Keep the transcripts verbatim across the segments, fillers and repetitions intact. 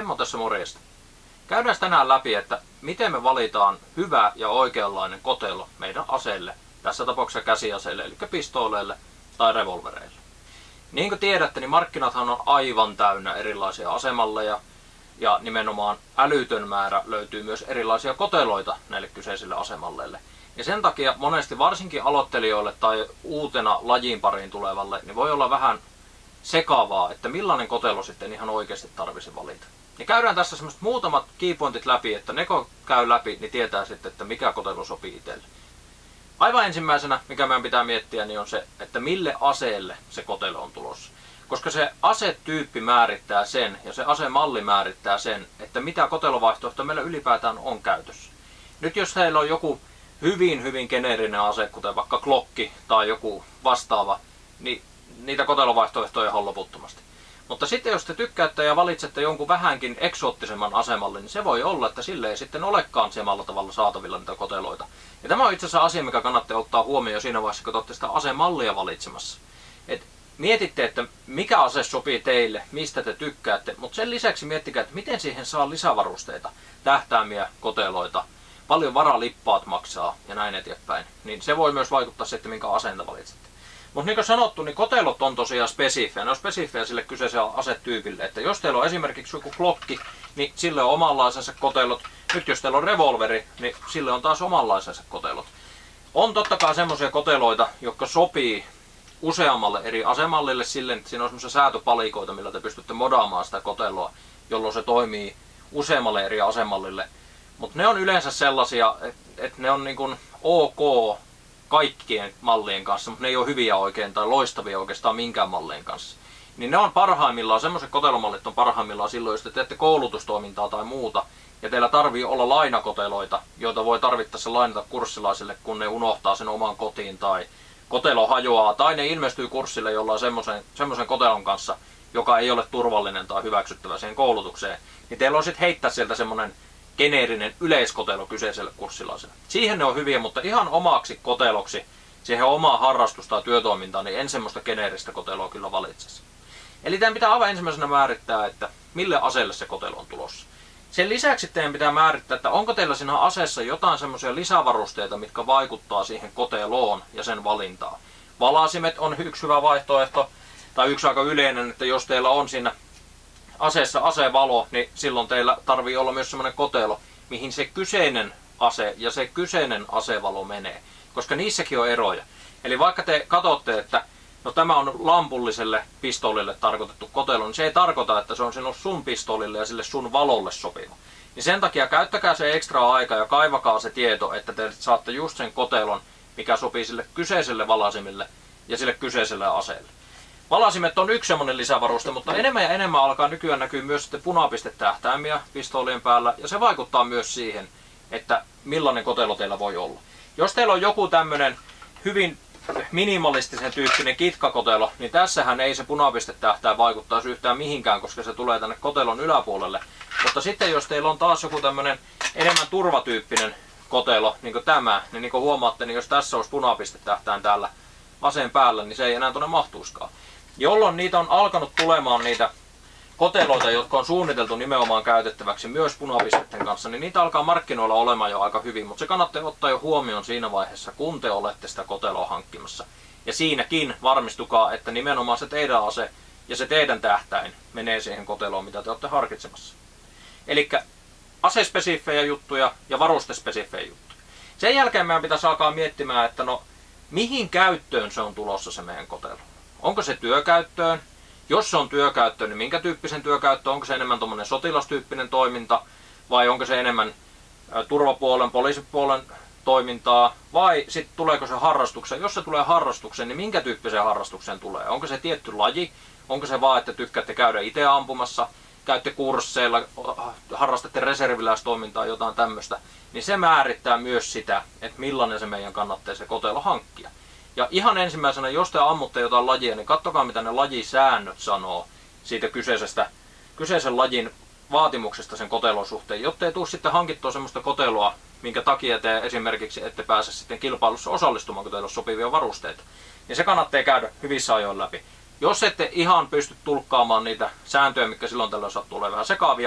Hemmo tässä morjesta. Käydään tänään läpi, että miten me valitaan hyvä ja oikeanlainen kotelo meidän aseelle, tässä tapauksessa käsiaseille, eli pistooleille tai revolvereille. Niin kuin tiedätte, niin markkinathan on aivan täynnä erilaisia asemalleja, ja nimenomaan älytön määrä löytyy myös erilaisia koteloita näille kyseisille asemalleille. Ja sen takia monesti varsinkin aloittelijoille tai uutena lajin pariin tulevalle, niin voi olla vähän sekavaa, että millainen kotelo sitten ihan oikeasti tarvisi valita. Ja käydään tässä semmoiset muutamat keypointit läpi, että ne kun käy läpi, niin tietää sitten, että mikä kotelo sopii itselle. Aivan ensimmäisenä, mikä meidän pitää miettiä, niin on se, että mille aseelle se kotelo on tulossa. Koska se asetyyppi määrittää sen ja se asemalli määrittää sen, että mitä kotelovaihtoehto meillä ylipäätään on käytössä. Nyt jos teillä on joku hyvin hyvin geneerinen ase, kuten vaikka klokki tai joku vastaava, niin niitä kotelovaihtoehtoja on loputtomasti. Mutta sitten jos te tykkäätte ja valitsette jonkun vähänkin eksoottisemman asemallin, niin se voi olla, että sille ei sitten olekaan samalla tavalla saatavilla niitä koteloita. Ja tämä on itse asiassa asia, mikä kannattaa ottaa huomioon siinä vaiheessa, kun te olette sitä asemallia valitsemassa. Et mietitte, että mikä ase sopii teille, mistä te tykkäätte, mutta sen lisäksi miettikää, että miten siihen saa lisävarusteita, tähtäämiä, koteloita, paljon varalippaat maksaa ja näin eteenpäin. Niin se voi myös vaikuttaa sitten, minkä asenta valitsette. Mutta niin kuin sanottu, niin kotelot on tosiaan spesifejä. Ne on spesifejä sille kyseiselle asetyypille. Että jos teillä on esimerkiksi joku klokki, niin sille on omanlaisensa kotelot. Nyt jos teillä on revolveri, niin sille on taas omanlaisensa kotelot. On totta kai semmoisia koteloita, jotka sopii useammalle eri asemallille silleen, että siinä on semmoisia säätöpalikoita, millä te pystytte modaamaan sitä koteloa, jolloin se toimii useammalle eri asemallille. Mutta ne on yleensä sellaisia, että et ne on niin kuin ok kaikkien mallien kanssa, mutta ne ei ole hyviä oikein tai loistavia oikeastaan minkään mallien kanssa. Niin ne on parhaimmillaan, semmoiset kotelomallit on parhaimmillaan silloin, jos te teette koulutustoimintaa tai muuta, ja teillä tarvii olla lainakoteloita, joita voi tarvittaessa lainata kurssilaisille, kun ne unohtaa sen oman kotiin tai kotelo hajoaa, tai ne ilmestyy kurssille jollain semmoisen, semmoisen kotelon kanssa, joka ei ole turvallinen tai hyväksyttävä siihen koulutukseen, niin teillä on sitten heittää sieltä semmoinen geneerinen yleiskotelo kyseiselle kurssilaiselle. Siihen ne on hyviä, mutta ihan omaksi koteloksi, siihen omaa harrastusta tai työtoimintaa, niin en semmoista geneeristä koteloa kyllä valitsisi. Eli teidän pitää aivan ensimmäisenä määrittää, että mille aseelle se kotelo on tulossa. Sen lisäksi teidän pitää määrittää, että onko teillä siinä aseessa jotain semmoisia lisävarusteita, mitkä vaikuttaa siihen koteloon ja sen valintaan. Valasimet on yksi hyvä vaihtoehto, tai yksi aika yleinen, että jos teillä on siinä aseessa asevalo, niin silloin teillä tarvii olla myös semmoinen kotelo, mihin se kyseinen ase ja se kyseinen asevalo menee. Koska niissäkin on eroja. Eli vaikka te katsotte, että no tämä on lampulliselle pistoolille tarkoitettu kotelo, niin se ei tarkoita, että se on sinun sun pistoolille ja sille sun valolle sopiva. Niin sen takia käyttäkää se ekstra aika ja kaivakaa se tieto, että te saatte just sen kotelon, mikä sopii sille kyseiselle valasimille ja sille kyseiselle aseelle. Valasimet on yksi semmoinen lisävaruste, mutta enemmän ja enemmän alkaa nykyään näkyä myös sitten punapistetähtäimiä pistoolien päällä, ja se vaikuttaa myös siihen, että millainen kotelo teillä voi olla. Jos teillä on joku tämmöinen hyvin minimalistisen tyyppinen kitkakotelo, niin tässähän ei se punapistetähtäin vaikuttaisi yhtään mihinkään, koska se tulee tänne kotelon yläpuolelle. Mutta sitten jos teillä on taas joku tämmöinen enemmän turvatyyppinen kotelo, niin kuin tämä, niin, niin kuin huomaatte, niin jos tässä olisi punapistetähtäin täällä aseen päällä, niin se ei enää tuonne mahtuiskaan. Jolloin niitä on alkanut tulemaan niitä koteloita, jotka on suunniteltu nimenomaan käytettäväksi myös punapisteiden kanssa, niin niitä alkaa markkinoilla olemaan jo aika hyvin, mutta se kannattaa ottaa jo huomioon siinä vaiheessa, kun te olette sitä koteloa hankkimassa. Ja siinäkin varmistukaa, että nimenomaan se teidän ase ja se teidän tähtäin menee siihen koteloon, mitä te olette harkitsemassa. Eli asespesifejä juttuja ja varustespesifejä juttuja. Sen jälkeen meidän pitäisi alkaa miettimään, että no mihin käyttöön se on tulossa se meidän kotelo. Onko se työkäyttöön? Jos se on työkäyttöön, niin minkä tyyppisen työkäyttöön? Onko se enemmän tuommoinen sotilastyyppinen toiminta? Vai onko se enemmän turvapuolen, poliisipuolen toimintaa? Vai sitten tuleeko se harrastukseen? Jos se tulee harrastukseen, niin minkä tyyppiseen harrastukseen tulee? Onko se tietty laji? Onko se vaan, että tykkäätte käydä itse ampumassa? Käytte kursseilla, harrastatte reserviläistoimintaa, jotain tämmöistä? Niin se määrittää myös sitä, että millainen se meidän kannattaa se kotelo hankkia. Ja ihan ensimmäisenä, jos te ammutte jotain lajia, niin katsokaa mitä ne lajisäännöt sanoo siitä kyseisestä, kyseisen lajin vaatimuksesta sen kotelon suhteen, jotta ei tule sitten hankittua semmoista koteloa, minkä takia te esimerkiksi ette pääse sitten kilpailussa osallistumaan, kun teillä on sopivia varusteita. Niin se kannattaa käydä hyvissä ajoin läpi. Jos ette ihan pysty tulkkaamaan niitä sääntöjä, mitkä silloin tällöin sattuu olemaan vähän sekaavia,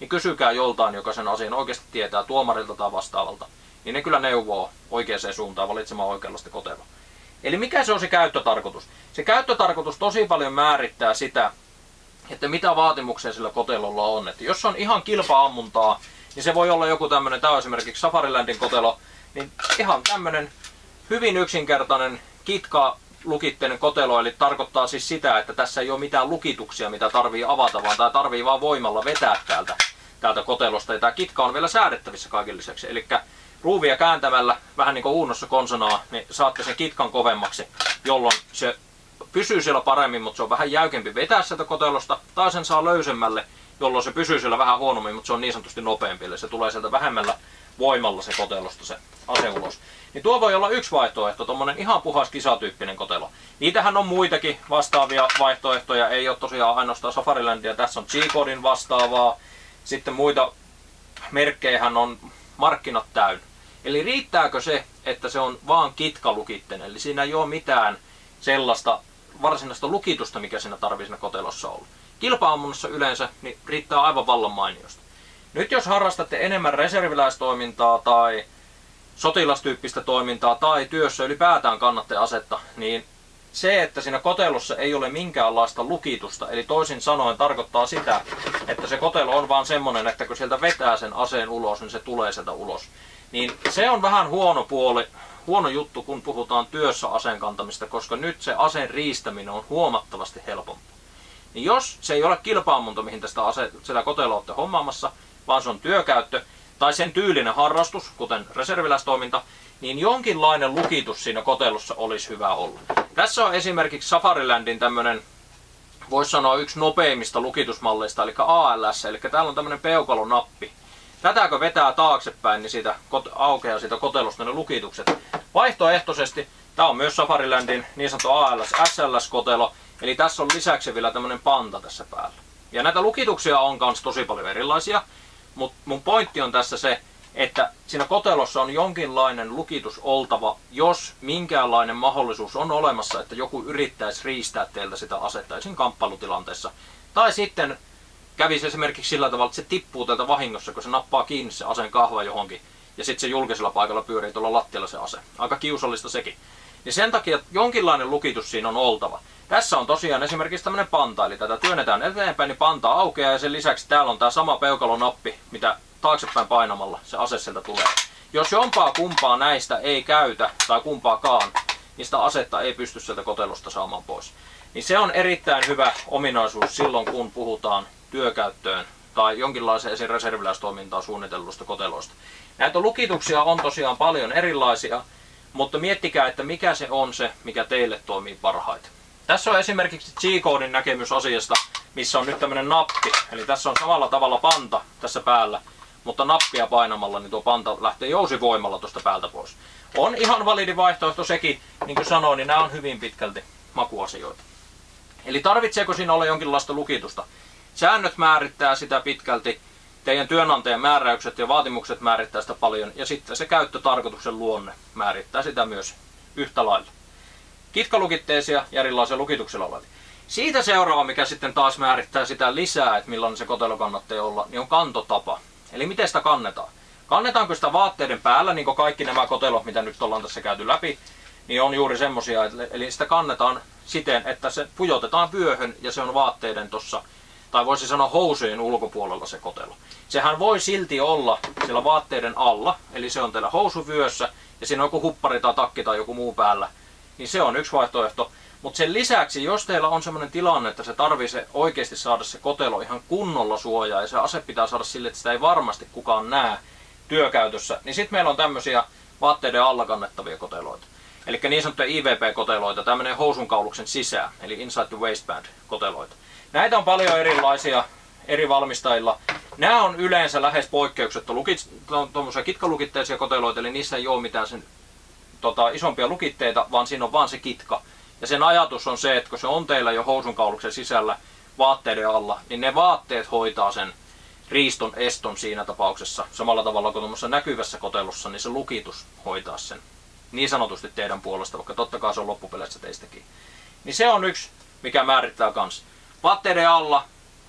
niin kysykää joltain, joka sen asian oikeasti tietää, tuomarilta tai vastaavalta. Niin ne kyllä neuvoo oikeaan suuntaan valitsemaan oikeanlaista koteloa. Eli mikä se on se käyttötarkoitus? Se käyttötarkoitus tosi paljon määrittää sitä, että mitä vaatimuksia sillä kotelolla on. Että jos on ihan kilpa-ammuntaa, niin se voi olla joku tämmöinen, tämä on esimerkiksi Safarilandin kotelo, niin ihan tämmöinen hyvin yksinkertainen kitka-lukitteinen kotelo, eli tarkoittaa siis sitä, että tässä ei ole mitään lukituksia, mitä tarvii avata, vaan tämä tarvii vaan voimalla vetää täältä, täältä kotelosta. Ja tämä kitka on vielä säädettävissä kaiken lisäksi. Eli ruuvia kääntämällä, vähän niin kuin Uunossa konsonaa, niin saatte sen kitkan kovemmaksi, jolloin se pysyy siellä paremmin, mutta se on vähän jäykempi vetää sieltä kotelosta, tai sen saa löysemmälle, jolloin se pysyy siellä vähän huonommin, mutta se on niin sanotusti nopeampi, eli se tulee sieltä vähemmällä voimalla se kotelosta se ase ulos. Niin tuo voi olla yksi vaihtoehto, tommonen ihan puhas kisatyyppinen kotelo. Niitähän on muitakin vastaavia vaihtoehtoja, ei ole tosiaan ainoastaan Safarilandia, tässä on G-Codin vastaavaa, sitten muita merkkejähän on markkinat täynnä. Eli riittääkö se, että se on vaan kitkalukitteinen, eli siinä ei ole mitään sellaista varsinaista lukitusta, mikä siinä tarvii siinä kotelossa olla. Kilpa-ammunnassa yleensä niin riittää aivan vallan mainiosta. Nyt jos harrastatte enemmän reserviläistoimintaa tai sotilastyyppistä toimintaa tai työssä ylipäätään kannatte asetta, niin se, että siinä kotelossa ei ole minkäänlaista lukitusta, eli toisin sanoen tarkoittaa sitä, että se kotelo on vaan semmonen, että kun sieltä vetää sen aseen ulos, niin se tulee sieltä ulos. Niin se on vähän huono puoli, huono juttu, kun puhutaan työssä aseen kantamista, koska nyt se aseen riistäminen on huomattavasti helpompaa. Niin jos se ei ole kilpa-ammunta, mihin tästä ase, sitä koteloa olette hommaamassa, vaan se on työkäyttö tai sen tyylinen harrastus, kuten reserviläistoiminta, niin jonkinlainen lukitus siinä kotelossa olisi hyvä olla. Tässä on esimerkiksi Safarilandin tämmönen, voisi sanoa yksi nopeimmista lukitusmalleista, eli A L S, eli täällä on tämmönen peukalonappi. Tätä kun vetää taaksepäin, niin siitä aukeaa siitä kotelosta ne lukitukset. Vaihtoehtoisesti, tämä on myös Safarilandin niin sanottu A L S S L S-kotelo, eli tässä on lisäksi vielä tämmönen panta tässä päällä. Ja näitä lukituksia on kans tosi paljon erilaisia, mutta mun pointti on tässä se, että siinä kotelossa on jonkinlainen lukitus oltava, jos minkäänlainen mahdollisuus on olemassa, että joku yrittäisi riistää teiltä sitä asetta esim. Kamppailutilanteessa. Tai sitten kävisi esimerkiksi sillä tavalla, että se tippuu teiltä vahingossa, kun se nappaa kiinni se aseen kahva johonkin, ja sitten se julkisella paikalla pyörii tuolla lattialla se ase. Aika kiusallista sekin. Niin sen takia jonkinlainen lukitus siinä on oltava. Tässä on tosiaan esimerkiksi tämmöinen panta, eli tätä työnnetään eteenpäin, niin panta aukeaa, ja sen lisäksi täällä on tämä sama peukalonappi, mitä taaksepäin painamalla se ase sieltä tulee. Jos jompaa kumpaa näistä ei käytä, tai kumpaakaan, niin sitä asetta ei pysty sieltä kotelosta saamaan pois. Niin se on erittäin hyvä ominaisuus silloin, kun puhutaan työkäyttöön tai jonkinlaiseen esim. Reserviläistoimintaa suunnitellusta koteloista. Näitä lukituksia on tosiaan paljon erilaisia, mutta miettikää, että mikä se on se, mikä teille toimii parhaiten. Tässä on esimerkiksi G-Codin näkemys asiasta, missä on nyt tämmöinen nappi. Eli tässä on samalla tavalla panta tässä päällä, mutta nappia painamalla niin tuo panta lähtee jousivoimalla tuosta päältä pois. On ihan validi vaihtoehto sekin, niin kuin sanoin, niin nämä on hyvin pitkälti makuasioita. Eli tarvitseeko siinä olla jonkinlaista lukitusta? Säännöt määrittää sitä pitkälti, teidän työnantajan määräykset ja vaatimukset määrittää sitä paljon, ja sitten se käyttötarkoituksen luonne määrittää sitä myös yhtä lailla. Kitkalukitteisia ja erilaisia lukituksilla olevia. Siitä seuraava, mikä sitten taas määrittää sitä lisää, että millainen se kotelo kannattaa olla, niin on kantotapa. Eli miten sitä kannetaan? Kannetaanko sitä vaatteiden päällä, niin kuin kaikki nämä kotelot, mitä nyt ollaan tässä käyty läpi, niin on juuri semmosia, eli sitä kannetaan siten, että se pujotetaan vyöhön ja se on vaatteiden tossa, tai voisi sanoa housujen ulkopuolella se kotelo. Sehän voi silti olla siellä vaatteiden alla, eli se on teillä housuvyössä ja siinä on joku huppari tai takki tai joku muu päällä, niin se on yksi vaihtoehto. Mutta sen lisäksi, jos teillä on sellainen tilanne, että se tarvii se oikeasti saada se kotelo ihan kunnolla suojaa ja se ase pitää saada sille, että sitä ei varmasti kukaan näe työkäytössä, niin sitten meillä on tämmöisiä vaatteiden alla kannettavia koteloita. Eli niin sanottuja I V P-koteloita, tämä menee housunkauluksen sisään, eli inside the waistband koteloita. Näitä on paljon erilaisia eri valmistajilla. Nämä on yleensä lähes poikkeuksetta tuommoisia kitkalukitteisia koteloita, eli niissä ei ole mitään sen, tota, isompia lukitteita, vaan siinä on vaan se kitka. Ja sen ajatus on se, että kun se on teillä jo housunkauluksen sisällä vaatteiden alla, niin ne vaatteet hoitaa sen riiston eston siinä tapauksessa. Samalla tavalla kuin tuommoisessa näkyvässä kotelossa, niin se lukitus hoitaa sen niin sanotusti teidän puolesta, vaikka totta kai se on loppupeleissä teistäkin. Niin se on yksi, mikä määrittää kans. Vaatteiden alla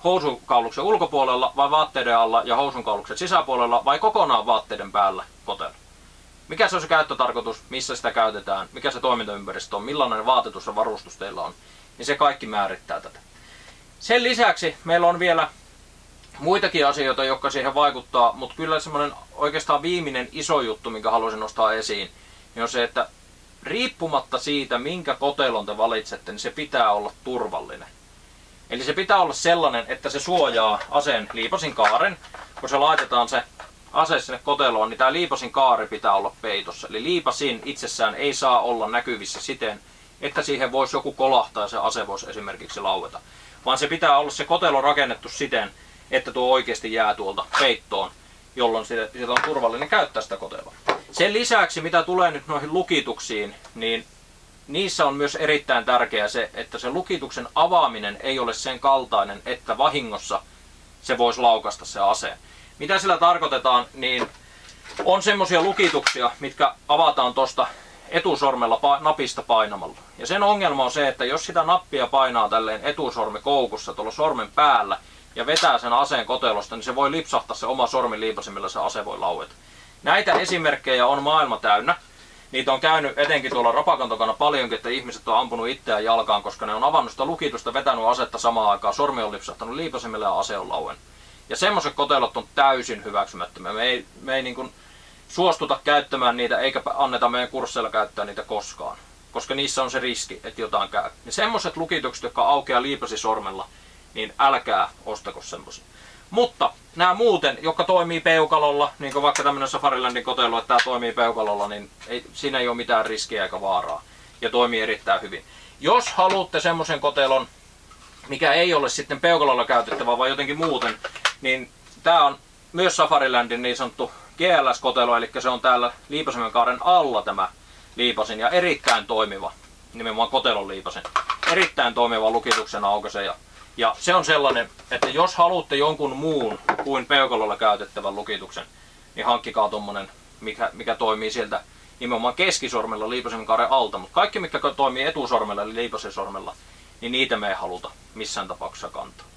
housunkauluksen ulkopuolella vai vaatteiden alla ja housunkauluksen sisäpuolella vai kokonaan vaatteiden päällä kotelo. Mikä se on se käyttötarkoitus, missä sitä käytetään, mikä se toimintaympäristö on, millainen vaatetus ja varustus teillä on, niin se kaikki määrittää tätä. Sen lisäksi meillä on vielä muitakin asioita, jotka siihen vaikuttaa, mutta kyllä semmoinen oikeastaan viimeinen iso juttu, minkä haluaisin nostaa esiin, niin on se, että riippumatta siitä, minkä kotelon te valitsette, niin se pitää olla turvallinen. Eli se pitää olla sellainen, että se suojaa aseen liipasin kaaren. Kun se laitetaan se ase sinne koteloon, niin tämä liipasin kaari pitää olla peitossa. Eli liipasin itsessään ei saa olla näkyvissä siten, että siihen voisi joku kolahtaa ja se ase voisi esimerkiksi laueta. Vaan se pitää olla se kotelo rakennettu siten, että tuo oikeasti jää tuolta peittoon, jolloin sitä on turvallinen käyttää sitä koteloa. Sen lisäksi, mitä tulee nyt noihin lukituksiin, niin niissä on myös erittäin tärkeää se, että se lukituksen avaaminen ei ole sen kaltainen, että vahingossa se voisi laukasta se ase. Mitä sillä tarkoitetaan, niin on semmoisia lukituksia, mitkä avataan tuosta etusormella napista painamalla. Ja sen ongelma on se, että jos sitä nappia painaa tälleen etusormi koukussa tuolla sormen päällä ja vetää sen aseen kotelosta, niin se voi lipsahtaa se oma sormi liipasin, millä se ase voi laueta. Näitä esimerkkejä on maailma täynnä. Niitä on käynyt etenkin tuolla rapakan takana paljonkin, että ihmiset on ampunut itseään jalkaan, koska ne on avannut sitä lukitusta, vetänyt asetta samaan aikaan, sormi on lipsahtanut liipasimelle ja ase on lauen. Ja semmoiset kotelot on täysin hyväksymättömiä. Me ei, me ei niin kuin suostuta käyttämään niitä, eikä anneta meidän kursseilla käyttää niitä koskaan. Koska niissä on se riski, että jotain käy. Ja semmoiset lukitukset, jotka aukeaa liipasisormella, niin älkää ostako semmoisia. Mutta nämä muuten, jotka toimii peukalolla, niin kuin vaikka tämmöinen Safarilandin kotelo, että tämä toimii peukalolla, niin ei, siinä ei ole mitään riskiä eikä vaaraa. Ja toimii erittäin hyvin. Jos haluatte semmoisen kotelon, mikä ei ole sitten peukalolla käytettävä, vaan jotenkin muuten, niin tämä on myös Safarilandin niin sanottu G L S-kotelo, eli se on täällä liipasimen kaaren alla tämä liipasin ja erittäin toimiva, nimenomaan kotelon liipasin, erittäin toimiva lukituksen aukaise. Ja, ja se on sellainen, että jos haluatte jonkun muun kuin peukalolla käytettävän lukituksen, niin hankkikaa tommonen, mikä, mikä toimii sieltä nimenomaan keskisormella liipasimen kaaren alta, mutta kaikki mikä toimii etusormella eli liipasisormella, niin niitä me ei haluta missään tapauksessa kantaa.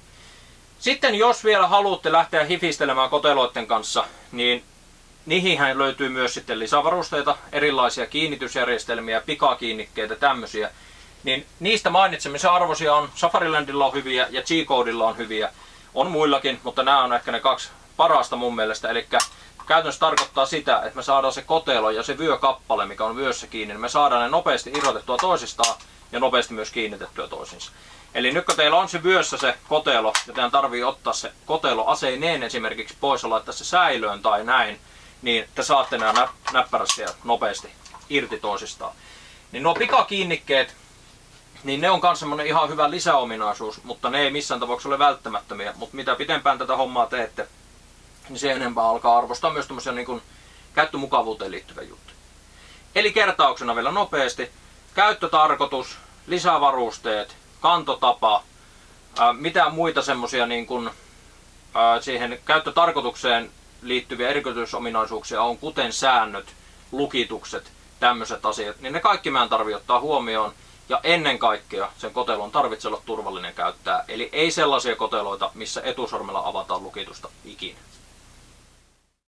Sitten jos vielä haluatte lähteä hifistelemään koteloiden kanssa, niin niihinhän löytyy myös sitten lisävarusteita, erilaisia kiinnitysjärjestelmiä, pikakiinnikkeitä, tämmöisiä. Niin niistä mainitsemisen arvoisia on, Safarilandilla on hyviä ja G-Codella on hyviä. On muillakin, mutta nämä on ehkä ne kaksi parasta mun mielestä. Eli käytännössä tarkoittaa sitä, että me saadaan se kotelo ja se vyökappale, mikä on vyössä kiinni, niin me saadaan ne nopeasti irrotettua toisistaan ja nopeasti myös kiinnitettyä toisiinsa. Eli nyt kun teillä on se vyössä se kotelo ja teidän tarvii ottaa se kotelo aseineen esimerkiksi pois ja laittaa se säilöön tai näin, niin te saatte nämä näppärästi nopeasti irti toisistaan. Niin nuo pikakiinnikkeet, niin ne on myös semmoinen ihan hyvä lisäominaisuus, mutta ne ei missään tapauksessa ole välttämättömiä. Mutta mitä pitempään tätä hommaa teette, niin se enempää alkaa arvostaa myös tämmöisiä niin kuin käyttömukavuuteen liittyviä juttuja. Eli kertauksena vielä nopeasti. Käyttötarkoitus, lisävarusteet, kantotapa, ää, mitä muita semmoisia niin kuin ää, siihen käyttötarkoitukseen liittyviä erikoisuusominaisuuksia on, kuten säännöt, lukitukset, tämmöiset asiat, niin ne kaikki meidän tarvitsee ottaa huomioon. Ja ennen kaikkea sen kotelon tarvitsee olla turvallinen käyttää. Eli ei sellaisia koteloita, missä etusormella avataan lukitusta ikinä.